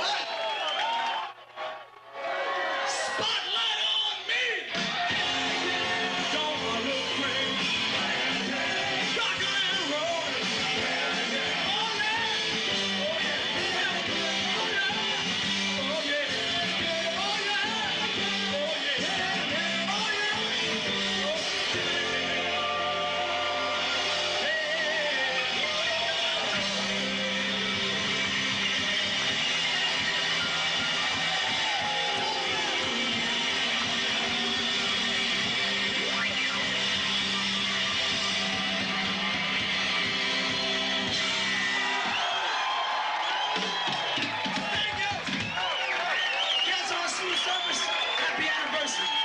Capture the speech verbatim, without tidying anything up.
Spotlight on me. Don't I look great? Rockin' and rollin'. Oh yeah. Oh yeah. Oh yeah. Oh yeah. Oh yeah. Oh yeah. Oh Thank you. Guys, on Smooth Surface. Happy anniversary.